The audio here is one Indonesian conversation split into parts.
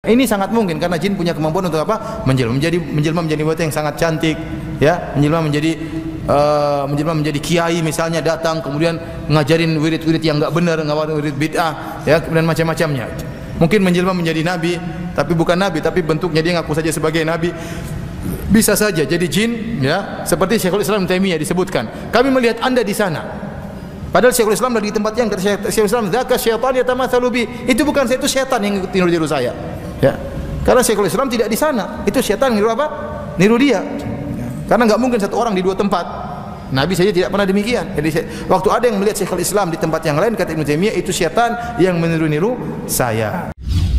Ini sangat mungkin karena jin punya kemampuan untuk apa? Menjelma menjadi wanita yang sangat cantik, ya, menjelma menjadi kiai misalnya, datang kemudian ngajarin wirid-wirid yang enggak benar, ngawarin wirid bid'ah, ya, kemudian macam-macamnya. Mungkin menjelma menjadi nabi, tapi bukan nabi, tapi bentuknya dia ngaku saja sebagai nabi. Bisa saja jadi jin, ya, seperti Syekhul Islam Ibnu Taimiyah disebutkan. Kami melihat Anda di sana. Padahal Syekhul Islam lagi di tempat yang kata Syekhul Islam, "Dzaka syaitan yatamatsalu bi." Itu bukan saya, itu setan yang niru saya. Ya. Karena Syekhul Islam tidak di sana. Itu setan niru apa? Niru dia. Karena enggak mungkin satu orang di dua tempat. Nabi saja tidak pernah demikian. Jadi waktu ada yang melihat Syekhul Islam di tempat yang lain, kata Ibnu Taimiyah, itu setan yang meniru-niru saya.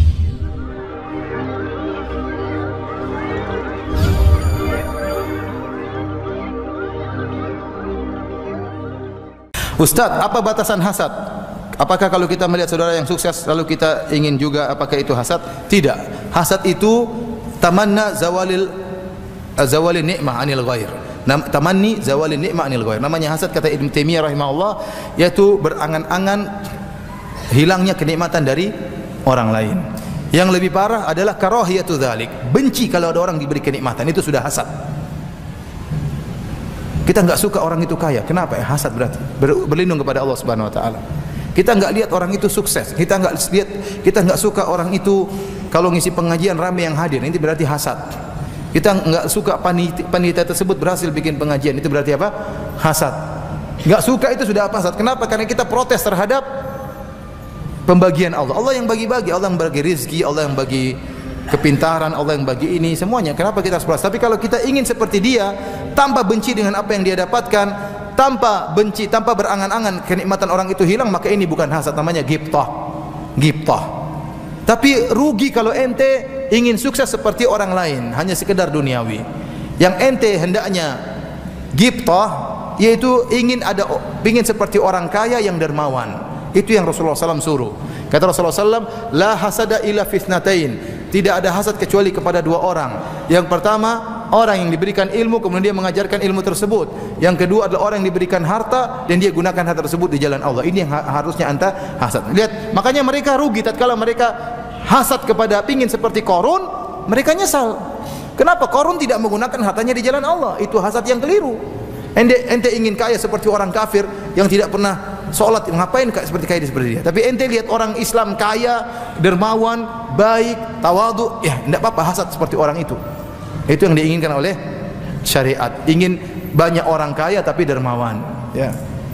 Ustaz, apa batasan hasad? Apakah kalau kita melihat saudara yang sukses lalu kita ingin juga, apakah itu hasad? Tidak. Hasad itu tamanna zawalin nikmah anil ghair. Tamanni zawalin nikmah anil ghair. Namanya hasad, kata Ibnu Taimiyah rahimahullah, yaitu berangan-angan hilangnya kenikmatan dari orang lain. Yang lebih parah adalah karahiyatu dzalik. Benci kalau ada orang diberi kenikmatan, itu sudah hasad. Kita enggak suka orang itu kaya. Kenapa? Ya, hasad berarti. Berlindung kepada Allah Subhanahu wa taala. Kita enggak lihat orang itu sukses. Kita enggak suka orang itu kalau ngisi pengajian ramai yang hadir. Ini berarti hasad. Kita enggak suka panitia tersebut berhasil bikin pengajian. Itu berarti apa? Hasad. Enggak suka itu sudah apa? Hasad. Kenapa? Karena kita protes terhadap pembagian Allah. Allah yang bagi-bagi, Allah yang bagi rezeki, Allah yang bagi kepintaran, Allah yang bagi ini semuanya. Kenapa kita harus protes? Tapi kalau kita ingin seperti dia, tanpa benci dengan apa yang dia dapatkan, tanpa benci, tanpa berangan-angan kenikmatan orang itu hilang, maka ini bukan hasad, namanya ghibtah. Ghibtah. Tapi rugi kalau ente ingin sukses seperti orang lain, hanya sekedar duniawi. Yang ente hendaknya ghibtah, yaitu ingin seperti orang kaya yang dermawan. Itu yang Rasulullah SAW suruh. Kata Rasulullah SAW, la hasada illa fitnatain. Tidak ada hasad kecuali kepada dua orang. Yang pertama, orang yang diberikan ilmu kemudian dia mengajarkan ilmu tersebut. Yang kedua adalah orang yang diberikan harta dan dia gunakan harta tersebut di jalan Allah. Ini yang harusnya anta hasad. Lihat, makanya mereka rugi tatkala mereka hasad kepada pingin seperti Qarun, mereka nyesal. Kenapa? Qarun tidak menggunakan hartanya di jalan Allah. Itu hasad yang keliru. Ente ingin kaya seperti orang kafir yang tidak pernah sholat, ngapain seperti kaya seperti dia? Tapi ente lihat orang Islam kaya, dermawan, baik, tawadhu, ya tidak apa-apa hasad seperti orang itu. Itu yang diinginkan oleh syariat. Ingin banyak orang kaya tapi dermawan, ya.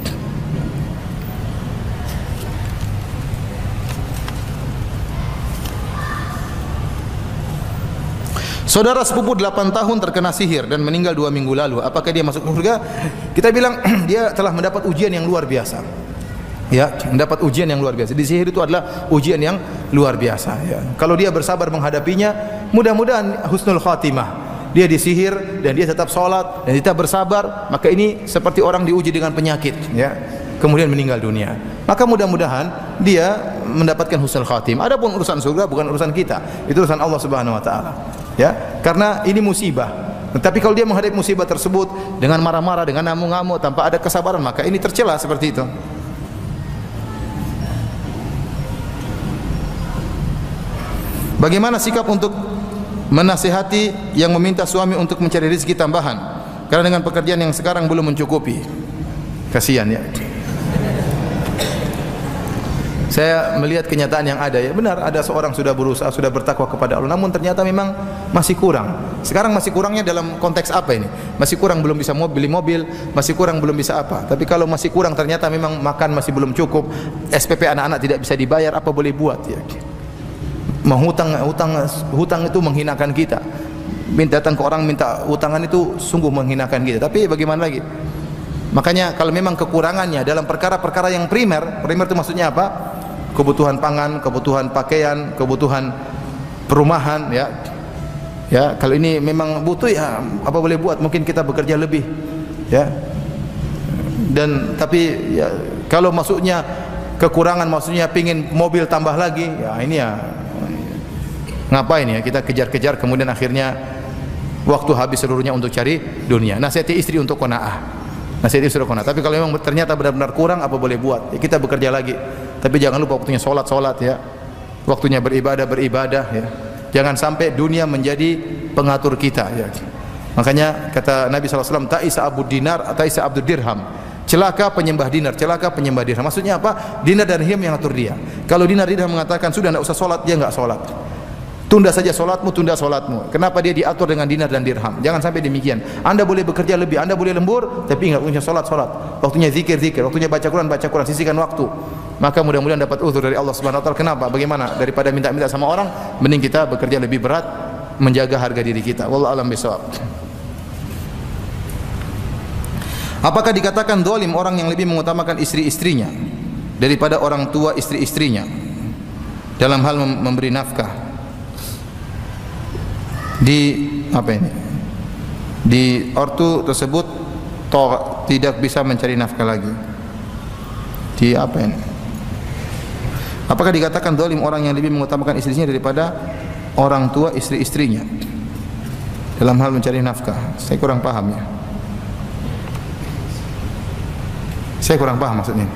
Saudara sepupu 8 tahun terkena sihir dan meninggal 2 minggu lalu. Apakah dia masuk surga? Kita bilang dia telah mendapat ujian yang luar biasa. Ya, mendapat ujian yang luar biasa. Di sihir itu adalah ujian yang luar biasa, ya. Kalau dia bersabar menghadapinya, mudah-mudahan husnul khatimah. Dia disihir dan dia tetap sholat dan tetap bersabar, maka ini seperti orang diuji dengan penyakit, ya. Kemudian meninggal dunia. Maka mudah-mudahan dia mendapatkan husnul khatimah. Adapun urusan surga bukan urusan kita, itu urusan Allah Subhanahu wa taala. Ya, karena ini musibah. Tetapi kalau dia menghadapi musibah tersebut dengan marah-marah, dengan ngamuk-ngamuk tanpa ada kesabaran, maka ini tercela seperti itu. Bagaimana sikap untuk menasihati yang meminta suami untuk mencari rezeki tambahan karena dengan pekerjaan yang sekarang belum mencukupi? Kasihan, ya. Saya melihat kenyataan yang ada, ya. Benar, ada seorang sudah berusaha, sudah bertakwa kepada Allah, namun ternyata memang masih kurang. Sekarang masih kurangnya dalam konteks apa ini? Masih kurang belum bisa beli mobil, masih kurang belum bisa apa. Tapi kalau masih kurang ternyata memang makan masih belum cukup, SPP anak-anak tidak bisa dibayar, apa boleh buat, ya. Hutang itu menghinakan kita. Datang ke orang minta hutangan itu sungguh menghinakan kita. Tapi bagaimana lagi? Makanya kalau memang kekurangannya dalam perkara-perkara yang primer itu maksudnya apa? Kebutuhan pangan, kebutuhan pakaian, kebutuhan perumahan, ya. Ya, kalau ini memang butuh, ya apa boleh buat, mungkin kita bekerja lebih, ya. Dan tapi ya, kalau maksudnya kekurangan, maksudnya pingin mobil tambah lagi, ya ini ya ngapain ya kita kejar-kejar kemudian akhirnya waktu habis seluruhnya untuk cari dunia. Nasihati istri untuk qanaah. Nasihati istri untuk qanaah. Tapi kalau memang ternyata benar-benar kurang, apa boleh buat? Ya, kita bekerja lagi. Tapi jangan lupa waktunya sholat, ya. Waktunya beribadah, ya. Jangan sampai dunia menjadi pengatur kita, ya. Makanya kata Nabi SAW, ta'isa abud dinar, ta'isa abdud dirham. Celaka penyembah dinar, celaka penyembah dirham. Maksudnya apa? Dinar dan dirham yang atur dia. Kalau dinar dirham mengatakan sudah tidak usah solat, dia enggak solat. Tunda saja solatmu, tunda solatmu. Kenapa dia diatur dengan dinar dan dirham? Jangan sampai demikian. Anda boleh bekerja lebih, Anda boleh lembur, tapi ingat waktunya solat, waktunya zikir, waktunya baca Quran, sisihkan waktu. Maka mudah-mudahan dapat uzur dari Allah Subhanahu wa taala. Kenapa? Bagaimana? Daripada minta-minta sama orang, mending kita bekerja lebih berat, menjaga harga diri kita. Wallahu a'lam bishawab. Apakah dikatakan zalim orang yang lebih mengutamakan istri-istrinya daripada orang tua istri-istrinya dalam hal memberi nafkah? Di apa ini? Di ortu tersebut tidak bisa mencari nafkah lagi. Di apa ini? Apakah dikatakan zalim orang yang lebih mengutamakan istrinya daripada orang tua istri-istrinya dalam hal mencari nafkah? Saya kurang paham, ya. Saya kurang paham maksudnya.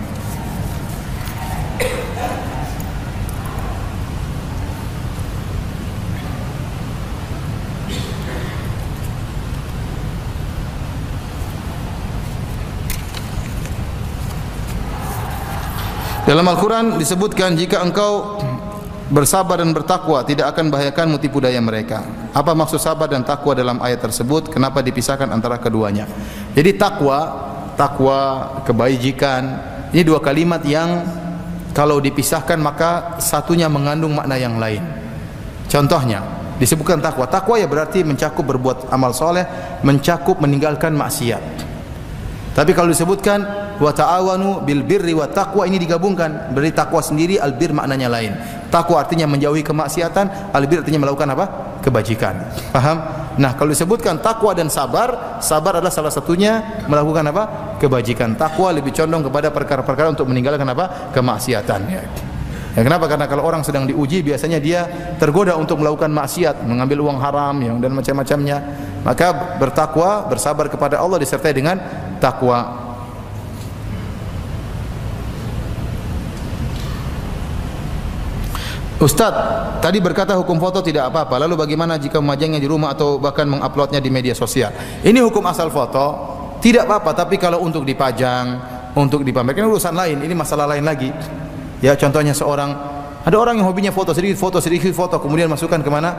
Dalam Al-Quran disebutkan jika engkau bersabar dan bertakwa tidak akan bahayakanmu tipu daya mereka. Apa maksud sabar dan takwa dalam ayat tersebut? Kenapa dipisahkan antara keduanya? Jadi takwa, kebajikan, ini dua kalimat yang kalau dipisahkan maka satunya mengandung makna yang lain. Contohnya disebutkan takwa. Takwa ya berarti mencakup berbuat amal soleh, mencakup meninggalkan maksiat. Tapi kalau disebutkan wa ta'awanu bil birri wa taqwa, ini digabungkan. Berarti takwa sendiri, al bir maknanya lain. Takwa artinya menjauhi kemaksiatan, al bir artinya melakukan apa? Kebajikan. Paham? Nah, kalau disebutkan takwa dan sabar, sabar adalah salah satunya melakukan apa? Kebajikan. Takwa lebih condong kepada perkara-perkara untuk meninggalkan apa? Kemaksiatan. Ya, kenapa? Karena kalau orang sedang diuji biasanya dia tergoda untuk melakukan maksiat, mengambil uang haram yang dan macam-macamnya. Maka bertakwa, bersabar kepada Allah disertai dengan takwa. Ustaz, tadi berkata hukum foto tidak apa-apa. Lalu bagaimana jika memajangnya di rumah atau bahkan menguploadnya di media sosial? Ini hukum asal foto, tidak apa-apa. Tapi kalau untuk dipajang, untuk dipamerkan urusan lain. Ini masalah lain lagi. Ya, contohnya ada orang yang hobinya foto, sedikit foto, kemudian masukkan kemana?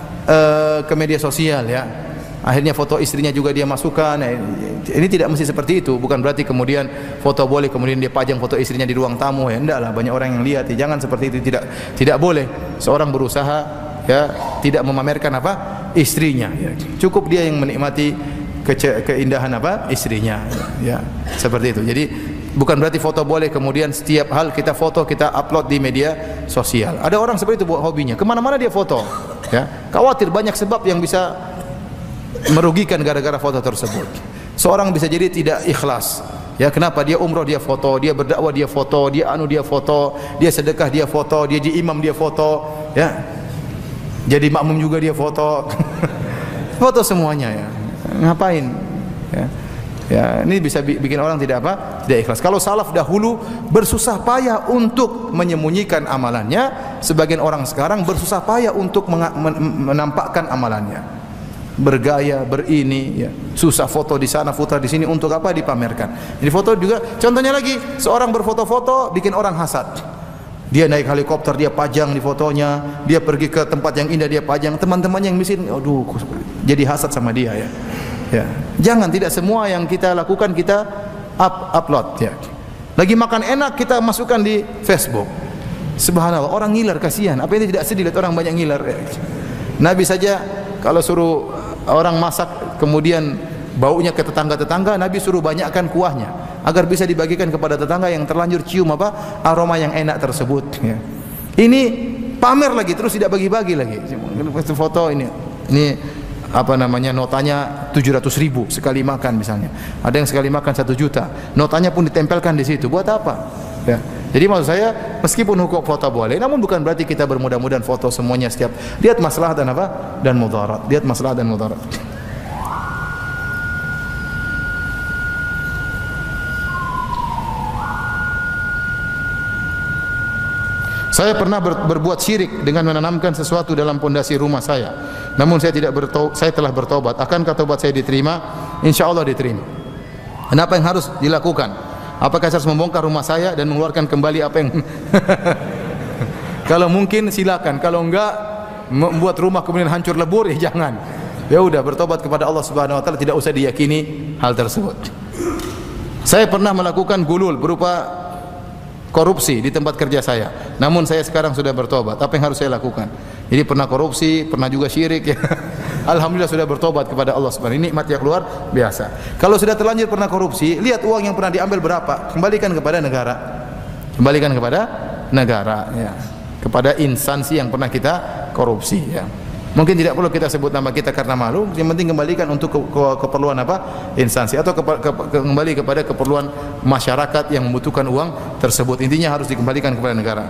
Ke media sosial, ya. Akhirnya foto istrinya juga dia masukkan. Ini tidak mesti seperti itu. Bukan berarti kemudian foto boleh kemudian dia pajang foto istrinya di ruang tamu. Ya enggak lah, banyak orang yang lihat. Ya, jangan seperti itu. Tidak boleh. Seorang berusaha ya tidak memamerkan apa? Istrinya. Ya. Cukup dia yang menikmati keindahan apa? Istrinya. Ya, seperti itu. Jadi bukan berarti foto boleh kemudian setiap hal kita foto, kita upload di media sosial. Ada orang seperti itu buat hobinya. Kemana-mana dia foto. Ya, khawatir banyak sebab yang bisa merugikan gara-gara foto tersebut. Seorang bisa jadi tidak ikhlas. Ya, kenapa? Dia umroh dia foto, dia berdakwah dia foto, dia foto, dia sedekah dia foto, dia jadi imam dia foto, ya. Jadi makmum juga dia foto. Foto semuanya, ya. Ngapain? Ya. Ya, ini bisa bikin orang tidak apa? Tidak ikhlas. Kalau salaf dahulu bersusah payah untuk menyembunyikan amalannya, sebagian orang sekarang bersusah payah untuk menampakkan amalannya. Bergaya, berini, ya. Susah foto di sana, foto di sini, untuk apa? Dipamerkan. Jadi foto juga, contohnya lagi, seorang berfoto-foto bikin orang hasad. Dia naik helikopter, dia pajang di fotonya, dia pergi ke tempat yang indah, dia pajang. Teman-temannya yang miskin, aduh, jadi hasad sama dia, ya. Ya. Jangan, tidak semua yang kita lakukan kita upload, ya. Lagi makan enak kita masukkan di Facebook. Subhanallah, orang ngiler, kasihan. Apa ini tidak sedih lihat orang banyak ngiler? Ya. Nabi saja kalau suruh orang masak kemudian baunya ke tetangga-tetangga, Nabi suruh banyakkan kuahnya agar bisa dibagikan kepada tetangga yang terlanjur cium apa? Aroma yang enak tersebut, ya. Ini pamer lagi, terus tidak bagi-bagi lagi. Foto ini apa namanya, notanya 700.000 sekali makan misalnya. Ada yang sekali makan 1 juta. Notanya pun ditempelkan di situ. Buat apa? Ya. Jadi maksud saya, meskipun hukum foto boleh, namun bukan berarti kita bermudah-mudahan foto semuanya setiap. Lihat masalah dan apa? Dan mudarat. Lihat masalah dan mudarat. Saya pernah berbuat syirik dengan menanamkan sesuatu dalam pondasi rumah saya. Namun saya telah bertobat. Akankah tobat saya diterima? Insya Allah diterima. Kenapa yang harus dilakukan? Apakah saya harus membongkar rumah saya dan mengeluarkan kembali apa yang kalau mungkin silakan, kalau enggak membuat rumah kemudian hancur lebur, ya jangan. Ya udah, bertobat kepada Allah Subhanahu wa taala, tidak usah diyakini hal tersebut. Saya pernah melakukan gulul berupa korupsi di tempat kerja saya. Namun saya sekarang sudah bertobat. Apa yang harus saya lakukan? Jadi pernah korupsi, pernah juga syirik ya. Alhamdulillah sudah bertobat kepada Allah Subhanahu. Ini nikmat yang luar biasa. Kalau sudah terlanjur pernah korupsi, lihat uang yang pernah diambil berapa, kembalikan kepada negara. Kembalikan kepada negara ya. Kepada instansi yang pernah kita korupsi ya. Mungkin tidak perlu kita sebut nama kita karena malu, yang penting kembalikan untuk keperluan apa? Instansi, atau kembali kepada keperluan masyarakat yang membutuhkan uang tersebut. Intinya harus dikembalikan kepada negara.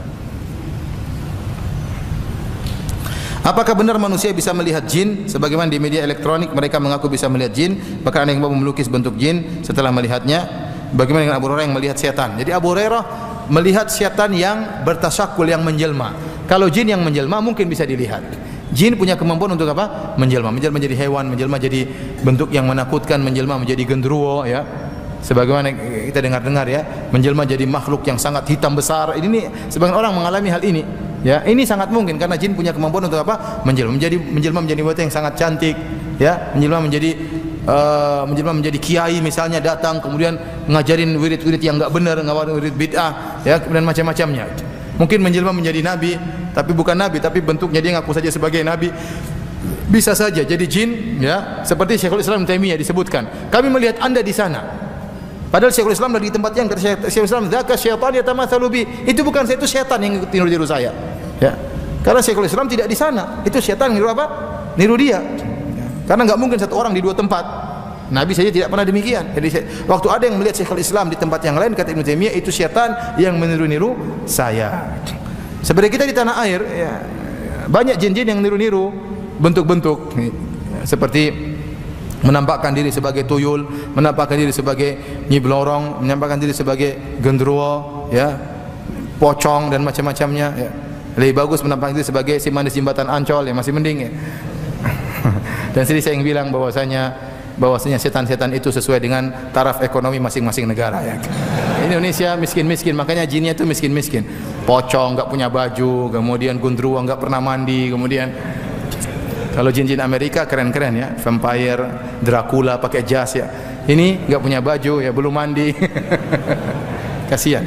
Apakah benar manusia bisa melihat jin? Sebagaimana di media elektronik mereka mengaku bisa melihat jin, bahkan ada yang mau melukis bentuk jin setelah melihatnya. Bagaimana dengan Abu Hurairah yang melihat setan? Jadi Abu Hurairah melihat setan yang bertasyakul, yang menjelma. Kalau jin yang menjelma mungkin bisa dilihat. Jin punya kemampuan untuk apa? Menjelma, menjelma menjadi hewan, menjelma jadi bentuk yang menakutkan, menjelma menjadi genderuwo ya. Sebagaimana kita dengar-dengar ya, menjelma jadi makhluk yang sangat hitam besar. Ini nih, sebagian orang mengalami hal ini. Ya, ini sangat mungkin karena jin punya kemampuan untuk apa? Menjelma menjadi wanita yang sangat cantik, ya, menjelma menjadi kiai misalnya, datang kemudian ngajarin wirid-wirid yang enggak benar, ngawarin wirid bid'ah, ya, kemudian macam-macamnya. Mungkin menjelma menjadi nabi, tapi bukan nabi, tapi bentuknya dia ngaku saja sebagai nabi. Bisa saja jadi jin, ya, seperti Syekhul Islam Taimiyah disebutkan. Kami melihat Anda di sana. Padahal Syekhul Islam lagi di tempat yang Syekhul Islam, "Dzaka syaitan yatamatsalu bi." Itu bukan saya, itu setan yang niru saya. Ya. Karena Syekhul Islam tidak di sana. Itu setan niru apa? Niru dia. Karena enggak mungkin satu orang di dua tempat. Nabi saja tidak pernah demikian. Jadi waktu ada yang melihat Syekhul Islam di tempat yang lain, kata Ibnu Taimiyah, itu setan yang meniru-niru saya. Seperti kita di tanah air, ya, banyak jin-jin yang niru-niru bentuk-bentuk seperti menampakkan diri sebagai tuyul, menampakkan diri sebagai Nyi Blorong, menampakkan diri sebagai genderuwo, ya, pocong dan macam-macamnya. Ya. Lebih bagus menampakkan diri sebagai si manis jembatan Ancol, ya masih mending ya. Dan sini saya yang bilang bahwasanya setan-setan itu sesuai dengan taraf ekonomi masing-masing negara ya. Indonesia miskin-miskin, makanya jinnya itu miskin-miskin. Pocong, enggak punya baju, kemudian gundruwo enggak pernah mandi, kemudian kalau jin-jin Amerika keren-keren ya, vampire, Dracula pakai jas ya. Ini enggak punya baju ya, belum mandi. Kasihan.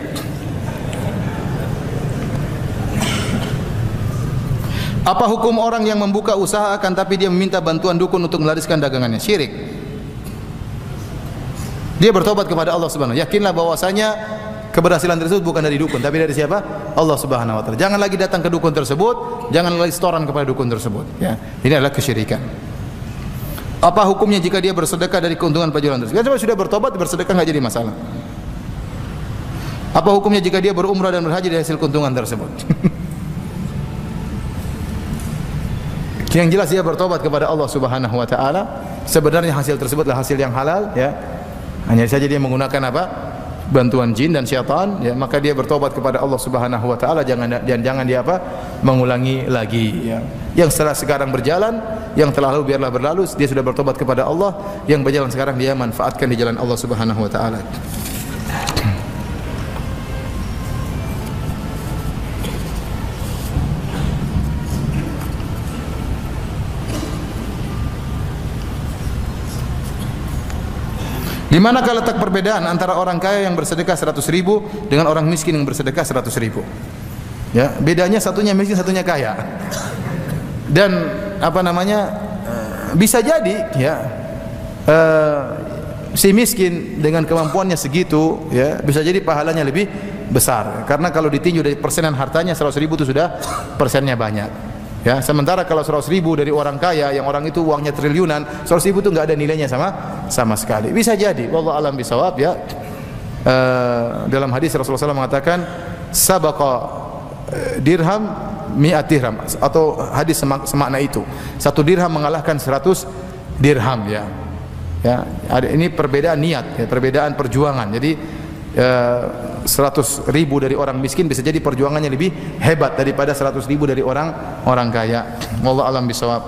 Apa hukum orang yang membuka usaha akan tapi dia meminta bantuan dukun untuk melariskan dagangannya? Syirik. Dia bertobat kepada Allah Subhanahu wa taala. Yakinlah bahwasanya keberhasilan tersebut bukan dari dukun, tapi dari siapa? Allah Subhanahu wa taala. Jangan lagi datang ke dukun tersebut, jangan lagi setoran kepada dukun tersebut, ya. Ini adalah kesyirikan. Apa hukumnya jika dia bersedekah dari keuntungan penjualan tersebut? Kalau sudah bertobat, bersedekah enggak jadi masalah. Apa hukumnya jika dia berumrah dan berhaji dari hasil keuntungan tersebut? Yang jelas dia bertobat kepada Allah Subhanahu wa taala. Sebenarnya hasil tersebutlah hasil yang halal, ya. Hanya saja dia menggunakan apa? Bantuan jin dan syaitan, ya, maka dia bertobat kepada Allah Subhanahu wa taala, jangan dia apa? Mengulangi lagi, ya. Yang setelah sekarang berjalan, yang telah lalu biarlah berlalu, dia sudah bertobat kepada Allah, yang berjalan sekarang dia manfaatkan di jalan Allah Subhanahu wa taala. Di manakah letak perbedaan antara orang kaya yang bersedekah 100.000 dengan orang miskin yang bersedekah 100.000? Ya, bedanya satunya miskin, satunya kaya. Dan apa namanya? Bisa jadi, ya, si miskin dengan kemampuannya segitu, ya, bisa jadi pahalanya lebih besar. Karena kalau ditinjau dari persenan hartanya 100.000 itu sudah persennya banyak. Ya, sementara kalau 100.000 dari orang kaya yang orang itu uangnya triliunan, 100.000 itu enggak ada nilainya sama sekali. Bisa jadi, wallahu alam bisawab, ya. Dalam hadis Rasulullah SAW mengatakan sabaqa dirham mi'at dirham, atau hadis semakna itu. 1 dirham mengalahkan 100 dirham, ya. Ya, ini perbedaan niat, ya, perbedaan perjuangan. Jadi 100.000 dari orang miskin bisa jadi perjuangannya lebih hebat daripada 100.000 dari orang kaya. Wallahu a'lam bishawab.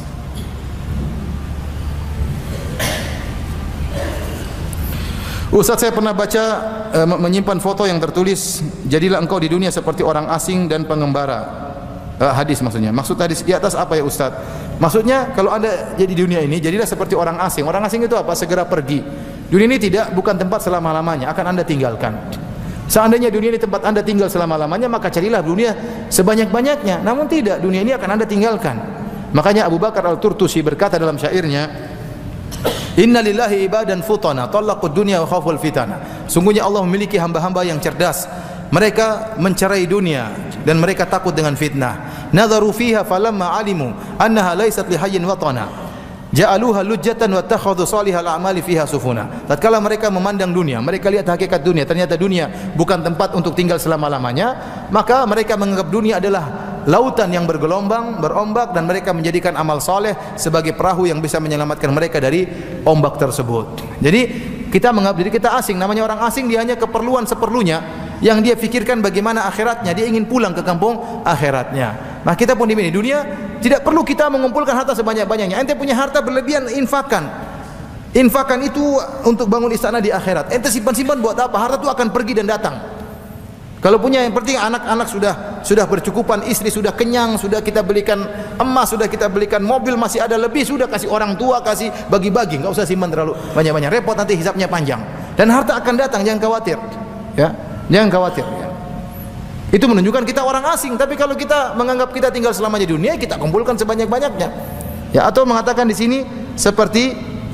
Ustaz, saya pernah baca menyimpan foto yang tertulis, jadilah engkau di dunia seperti orang asing dan pengembara. Hadis maksudnya. Maksud hadis di atas apa ya Ustaz? Maksudnya kalau Anda jadi di dunia ini, jadilah seperti orang asing. Orang asing itu apa? Segera pergi. Dunia ini bukan tempat selama-lamanya, akan Anda tinggalkan. Seandainya dunia ini tempat Anda tinggal selama-lamanya, maka carilah dunia sebanyak-banyaknya. Namun tidak, dunia ini akan Anda tinggalkan. Makanya Abu Bakar Al-Turtusi berkata dalam syairnya, Inna lillahi ibadan futana talaqud dunya wa khaful fitana. Sungguhnya Allah memiliki hamba-hamba yang cerdas. Mereka mencerai dunia dan mereka takut dengan fitnah. Nadharu fiha falamma alimu annaha laysat lihayyin watana. Ja'aluha lujjatan wa takhadhu salihal a'mali fiha sufuna. Tatkala mereka memandang dunia, mereka lihat hakikat dunia, ternyata dunia bukan tempat untuk tinggal selama-lamanya, maka mereka menganggap dunia adalah lautan yang bergelombang, berombak, dan mereka menjadikan amal soleh sebagai perahu yang bisa menyelamatkan mereka dari ombak tersebut. Jadi kita menganggap diri kita asing. Namanya orang asing, dia hanya keperluan seperlunya. Yang dia pikirkan bagaimana akhiratnya, dia ingin pulang ke kampung akhiratnya. Nah kita pun di dunia tidak perlu kita mengumpulkan harta sebanyak-banyaknya. Ente punya harta berlebihan, infakkan. Infakkan itu untuk bangun istana di akhirat. Ente simpan-simpan buat apa? Harta itu akan pergi dan datang. Kalau punya, yang penting anak-anak sudah bercukupan, istri sudah kenyang, sudah kita belikan emas, sudah kita belikan mobil, masih ada lebih, sudah kasih orang tua, kasih bagi-bagi, enggak usah simpan terlalu banyak-banyak, repot nanti hisapnya panjang. Dan harta akan datang, jangan khawatir. Ya, jangan khawatir. Ya. Itu menunjukkan kita orang asing. Tapi kalau kita menganggap kita tinggal selamanya di dunia, kita kumpulkan sebanyak-banyaknya. Ya, atau mengatakan di sini seperti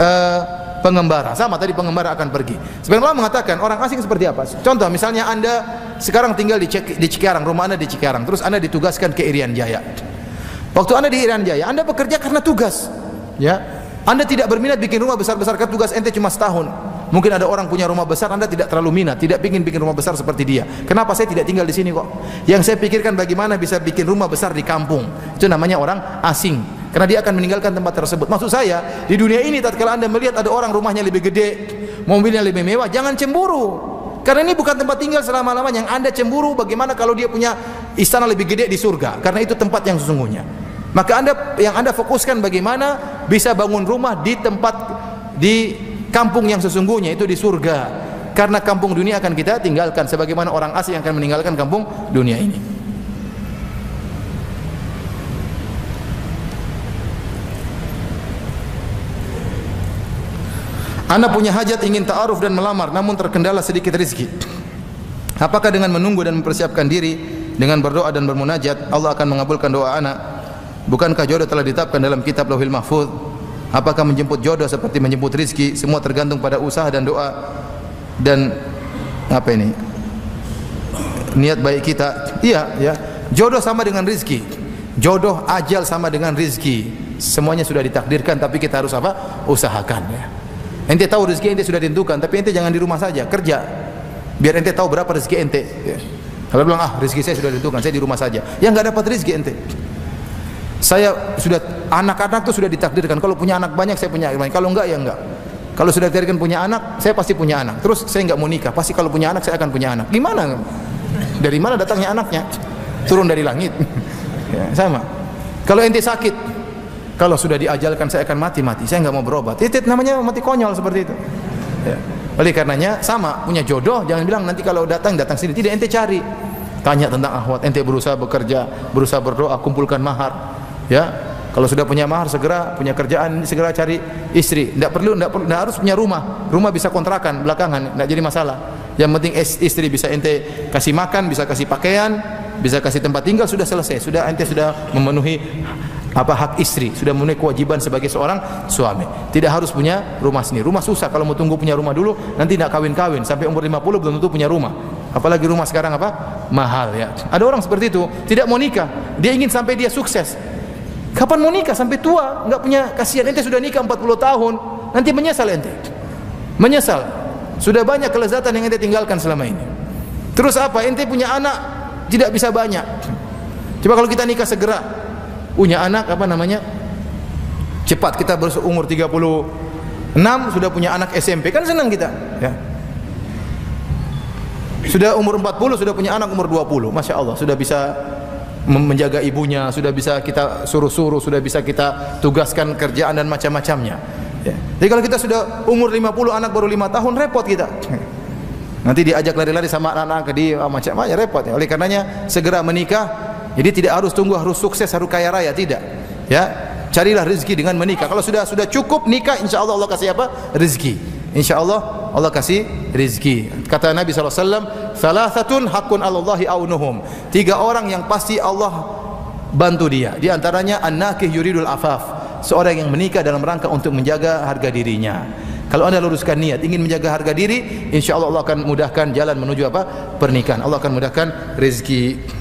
pengembara. Sama tadi, pengembara akan pergi. Sebagian ulama mengatakan orang asing seperti apa? Contoh, misalnya Anda sekarang tinggal di Cikarang, rumah Anda di Cikarang, terus Anda ditugaskan ke Irian Jaya. Waktu Anda di Irian Jaya, Anda bekerja karena tugas. Ya, Anda tidak berminat bikin rumah besar-besar, karena tugas ente cuma setahun. Mungkin ada orang punya rumah besar, Anda tidak terlalu minat, tidak ingin bikin rumah besar seperti dia. Kenapa saya tidak tinggal di sini kok? Yang saya pikirkan bagaimana bisa bikin rumah besar di kampung. Itu namanya orang asing. Karena dia akan meninggalkan tempat tersebut. Maksud saya, di dunia ini tatkala Anda melihat ada orang rumahnya lebih gede, mobilnya lebih mewah, jangan cemburu. Karena ini bukan tempat tinggal selama-lamanya. Yang Anda cemburu bagaimana kalau dia punya istana lebih gede di surga, karena itu tempat yang sesungguhnya. Maka yang Anda fokuskan bagaimana bisa bangun rumah di tempat, di kampung yang sesungguhnya, itu di surga. Karena kampung dunia akan kita tinggalkan, sebagaimana orang asing akan meninggalkan kampung dunia ini. Anda punya hajat, ingin ta'aruf dan melamar, namun terkendala sedikit rezeki. Apakah dengan menunggu dan mempersiapkan diri dengan berdoa dan bermunajat Allah akan mengabulkan doa anak? Bukankah jodoh telah ditetapkan dalam kitab Lauhil Mahfuz? Apakah menjemput jodoh seperti menjemput rezeki? Semua tergantung pada usaha dan doa dan apa ini? Niat baik kita. Iya, ya. Jodoh sama dengan rezeki. Jodoh, ajal sama dengan rezeki. Semuanya sudah ditakdirkan, tapi kita harus apa? Usahakan, ya. Ente tahu rezeki ente sudah ditentukan, tapi ente jangan di rumah saja, kerja. Biar ente tahu berapa rezeki ente. Ya. Kalau bilang rezeki saya sudah ditentukan, saya di rumah saja. Ya enggak dapat rezeki ente. Saya sudah, anak-anak itu sudah ditakdirkan. Kalau punya anak banyak, saya punya anak banyak. Kalau enggak, ya enggak. Kalau sudah ditakdirkan punya anak, saya pasti punya anak. Terus saya enggak mau nikah, pasti kalau punya anak saya akan punya anak. Gimana? Dari mana datangnya anaknya? Turun dari langit. Ya, sama. Kalau ente sakit, kalau sudah diajalkan saya akan mati, saya enggak mau berobat. Itu namanya mati konyol seperti itu. Ya. Oleh karenanya sama, punya jodoh jangan bilang nanti kalau datang sini. Tidak, ente cari. Tanya tentang akhwat, ente berusaha bekerja, berusaha berdoa, kumpulkan mahar. Ya. Kalau sudah punya mahar, segera punya kerjaan, segera cari istri. Enggak harus punya rumah. Rumah bisa kontrakan belakangan, enggak jadi masalah. Yang penting istri bisa ente kasih makan, bisa kasih pakaian, bisa kasih tempat tinggal, sudah selesai. Sudah ente sudah memenuhi hak istri, sudah memenuhi kewajiban sebagai seorang suami. Tidak harus punya rumah sendiri. Rumah susah, kalau mau tunggu punya rumah dulu, nanti tidak kawin-kawin sampai umur 50 belum tentu punya rumah. Apalagi rumah sekarang mahal, ya. Ada orang seperti itu, tidak mau nikah, dia ingin sampai dia sukses. Kapan mau nikah? Sampai tua, enggak punya. Kasihan ente sudah nikah 40 tahun, nanti menyesal ente. Menyesal. Sudah banyak kelezatan yang ente tinggalkan selama ini. Terus apa? Ente punya anak tidak bisa banyak. Coba kalau kita nikah segera, punya anak cepat, kita berumur 36 sudah punya anak SMP, kan senang kita, ya. Sudah umur 40 sudah punya anak umur 20. Masya Allah, sudah bisa menjaga ibunya, sudah bisa kita suruh-suruh, sudah bisa kita tugaskan kerjaan dan macam-macamnya. Ya. Jadi kalau kita sudah umur 50, anak baru 5 tahun, repot kita. Nanti diajak lari-lari sama anak-anak di macam-macam, repot ya. Oleh karenanya segera menikah. Jadi tidak harus tunggu harus sukses, harus kaya raya, tidak. Ya, carilah rezeki dengan menikah. Kalau sudah cukup nikah, insya Allah Allah kasih apa? Rezeki. Insya Allah Allah kasih rezeki. Kata Nabi SAW, "Thalathatun haqqun 'alallahi aunuhum." 3 orang yang pasti Allah bantu dia. Di antaranya an-nakih yuridul afaf. Seorang yang menikah dalam rangka untuk menjaga harga dirinya. Kalau anda luruskan niat ingin menjaga harga diri, insya Allah Allah akan mudahkan jalan menuju apa? Pernikahan. Allah akan mudahkan rezeki.